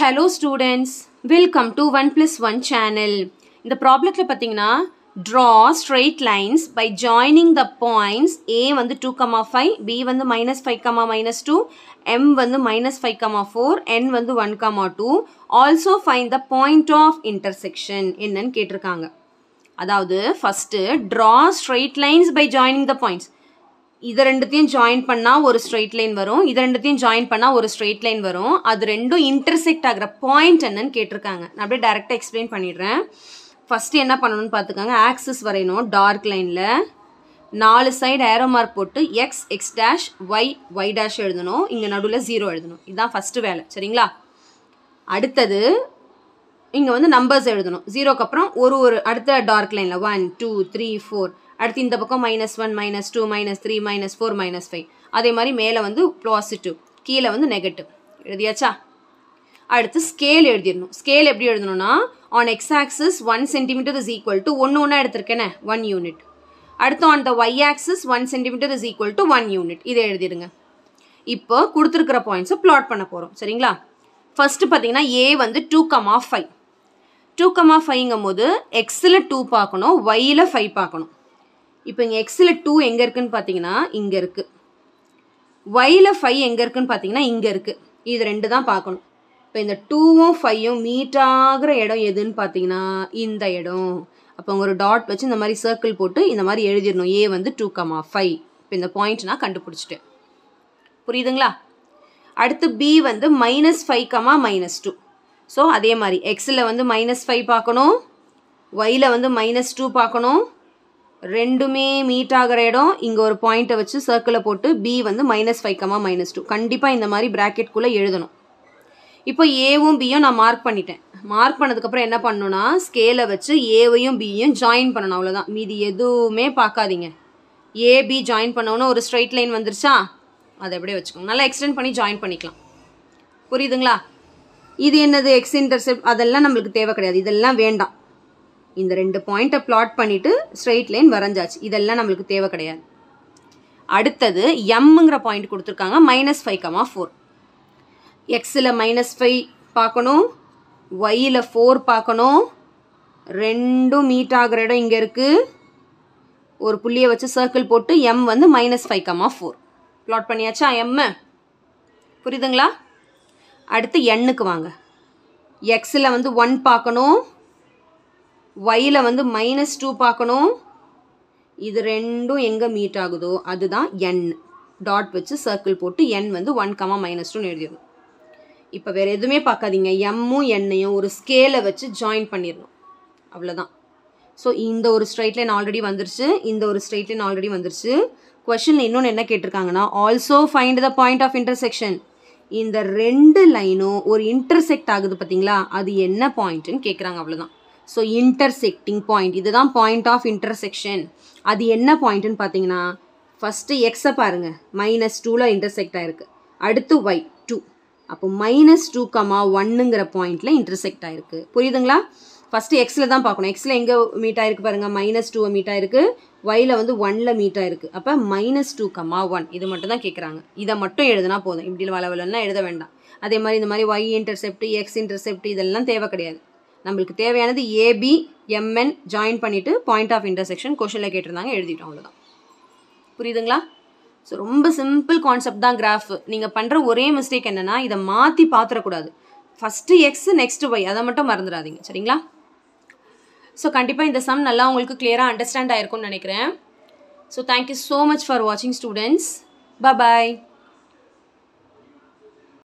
Hello students, welcome to 1+1 channel. இந்த ப்ராப்ளத்தில் பார்த்தீங்கன்னா draw straight lines by joining the points A வந்து 2,5, B வந்து -5, -2, M வந்து -5, 4, N வந்து 1, 2. Also find the point of intersection என்னன்னு கேட்டிருக்காங்க. அதாவது first draw straight lines by joining the points. இது ரெண்டுத்தையும் ஜாயின் பண்ணா ஒரு ஸ்ட்ரெயிட் லைன் வரும், இது ரெண்டுத்தையும் ஜாயின் பண்ணா ஒரு ஸ்ட்ரெயிட் லைன் வரும். அது ரெண்டும் இன்டர்செக்ட் ஆகிற பாயிண்ட் என்னன்னு கேட்டிருக்காங்க. நான் அப்படியே டைரெக்டாக எக்ஸ்பிளைன் பண்ணிடுறேன். ஃபர்ஸ்ட் என்ன பண்ணணும்னு பார்த்துக்கோங்க. ஆக்சிஸ் வரையணும். டார்க் லைனில் 4 சைடு ஏரோ மார்க் போட்டு X X dash Y dash எழுதணும். இங்கே நடுவில் 0 எழுதணும். இதுதான் ஃபஸ்ட்டு வேலை, சரிங்களா? அடுத்தது இங்கே வந்து நம்பர்ஸ் எழுதணும். 0க்கு அப்புறம் ஒரு அடுத்த டார்க் லைனில் 1 2 3 4, அடுத்து இந்த பக்கம் -1 -2 -3 -4 -5. அதே மாதிரி மேலே வந்து பாசிட்டிவ், கீழே வந்து நெகட்டிவ். எழுதியாச்சா? அடுத்து ஸ்கேல் எழுதிடணும். ஸ்கேல் எப்படி எழுதணும்னா on X axis 1 cm is equal to ஒன்று எடுத்திருக்கேனே 1 யூனிட். அடுத்து on the Y axis 1 cm is equal to 1 unit. இதை எழுதிடுங்க. இப்போ கொடுத்துருக்கிற பாயிண்ட்ஸை பிளாட் பண்ண போகிறோம், சரிங்களா? ஃபர்ஸ்ட் பார்த்தீங்கன்னா ஏ வந்து 2,5. 2,5ங்கும் போது எக்ஸில் 2 பார்க்கணும், ஒய்யில் 5 பார்க்கணும். இப்போ இங்கே எக்ஸில் 2 எங்கே இருக்குன்னு பார்த்தீங்கன்னா இங்கே இருக்குது. ஒய்யில் 5 எங்கே இருக்குன்னு பார்த்தீங்கன்னா இங்கே இருக்குது. இது ரெண்டு தான் பார்க்கணும். இப்போ இந்த 2ம் 5ம் மீட் ஆகிற இடம் எதுன்னு பார்த்தீங்கன்னா இந்த இடம். அப்போ ஒரு டாட் வச்சு இந்த மாதிரி சர்க்கிள் போட்டு இந்த மாதிரி எழுதிடணும். ஏ வந்து 2,5. இப்போ இந்த பாயிண்ட் நான் கண்டுபிடிச்சிட்டேன். புரியுதுங்களா? அடுத்து பி வந்து -5, -2. ஸோ அதே மாதிரி எக்ஸில் வந்து -5 பார்க்கணும், ஒய்யில் வந்து -2 பார்க்கணும். ரெண்டுமே மீட் ஆகிற இடம் இங்கே ஒரு பாயிண்ட்டை வச்சு சர்க்கிளை போட்டு பி வந்து -5, -2 கண்டிப்பாக இந்த மாதிரி ப்ராக்கெட்குள்ளே எழுதணும். இப்போ ஏவும் பியும் நான் மார்க் பண்ணிட்டேன். மார்க் பண்ணதுக்கப்புறம் என்ன பண்ணணும்னா ஸ்கேலை வச்சு ஏவையும் பியும் ஜாயின் பண்ணணும். அவ்வளோதான், மீதி எதுவுமே பார்க்காதீங்க. ஏபி ஜாயின் பண்ணோன்னு ஒரு ஸ்ட்ரைட் லைன் வந்துருச்சா, அதை அப்படியே வச்சுக்கோங்க. நல்லா எக்ஸ்டெண்ட் பண்ணி ஜாயின் பண்ணிக்கலாம். புரியுதுங்களா? இது என்னது எக்ஸ் இன்டர்செப்ட், அதெல்லாம் நம்மளுக்கு தேவை கிடையாது. இதெல்லாம் வேண்டாம். இந்த ரெண்டு பாயிண்ட்டை பிளாட் பண்ணிவிட்டு ஸ்ட்ரெயிட் லைன் வரைஞ்சாச்சு. இதெல்லாம் நம்மளுக்கு தேவை கிடையாது. அடுத்தது எம்ங்கிற பாயிண்ட் கொடுத்துருக்காங்க -5, 4. எக்ஸில் -5 பார்க்கணும், ஒய்யில் 4 பார்க்கணும். ரெண்டும் மீட் ஆகிற இடம் இங்கே இருக்குது. ஒரு புள்ளியை வச்சு சர்க்கிள் போட்டு எம் வந்து -5, 4 பிளாட் பண்ணியாச்சா எம்மு? புரியுதுங்களா? அடுத்து எண்ணுக்கு வாங்க. எக்ஸில் வந்து 1 பார்க்கணும், ஒய்யில் வந்து -2 பார்க்கணும். இது ரெண்டும் எங்கே மீட் ஆகுதோ அதுதான் என். டாட் வச்சு சர்க்கிள் போட்டு என் வந்து 1, -2 எழுதிடணும். இப்போ வேறு எதுவுமே பார்க்காதீங்க. எம்மும் எண்ணையும் ஒரு ஸ்கேலை வச்சு ஜாயின் பண்ணிடணும். அவ்வளோதான். ஸோ இந்த ஒரு ஸ்ட்ரைட் லைன் ஆல்ரெடி வந்துருச்சு, இந்த ஒரு ஸ்ட்ரைட் லைன் ஆல்ரெடி வந்துருச்சு. கொஷனில் இன்னொன்று என்ன கேட்டிருக்காங்கன்னா also find the point of intersection. இந்த ரெண்டு லைனும் ஒரு இன்டர்செக்ட் ஆகுது பார்த்தீங்களா, அது என்ன பாயிண்ட்டுன்னு கேட்குறாங்க. அவ்வளோதான். ஸோ இன்டர்செக்டிங் பாயிண்ட், இதுதான் பாயிண்ட் ஆஃப் இன்டர்செக்ஷன். அது என்ன பாயிண்ட்டுன்னு பார்த்தீங்கன்னா ஃபஸ்ட்டு எக்ஸை பாருங்கள், -2ல் இன்டர்செக்ட் ஆகிருக்கு. அடுத்து ஒய் 2, அப்போ -2, 1ங்கிற பாயிண்டில் இன்டர்செக்ட் ஆகிருக்கு. புரியுதுங்களா? ஃபஸ்ட்டு எக்ஸில் தான் பார்க்கணும். எக்ஸில் எங்கே மீட் ஆகிருக்கு பாருங்கள், -2 மீட் ஆகிருக்கு, ஒயில் வந்து 1ல் மீட் ஆகிருக்கு. அப்போ -2, 1 இது மட்டும் தான் கேட்குறாங்க. இதை மட்டும் எழுதுனா போதும். இப்படி வளவலன்னா எழுத வேண்டாம். அதே மாதிரி இந்த மாதிரி ஒய் இன்டர்செப்ட், எக்ஸ் இன்டர்செப்ட் இதெல்லாம் தேவை கிடையாது. நம்மளுக்கு தேவையானது ஏபி எம்என் ஜாயின் பண்ணிவிட்டு பாயிண்ட் ஆஃப் இன்டர்செக்ஷன் கொஷனில் கேட்டிருந்தாங்க, எழுதிட்டோம். அவ்வளோதான். புரியுதுங்களா? ஸோ ரொம்ப சிம்பிள் கான்செப்ட் தான் கிராஃப். நீங்கள் பண்ணுற ஒரே மிஸ்டேக் என்னென்னா இதை மாற்றி பார்த்துடக்கூடாது. ஃபஸ்ட்டு எக்ஸ் நெக்ஸ்ட் ஒய், அதை மட்டும் மறந்துடாதீங்க, சரிங்களா? ஸோ கண்டிப்பாக இந்த சம் நல்லா உங்களுக்கு கிளியராக அண்டர்ஸ்டாண்ட் ஆகிருக்கும்னு நினைக்கிறேன். So thank you so much for வாட்சிங் ஸ்டூடெண்ட்ஸ். பாய்.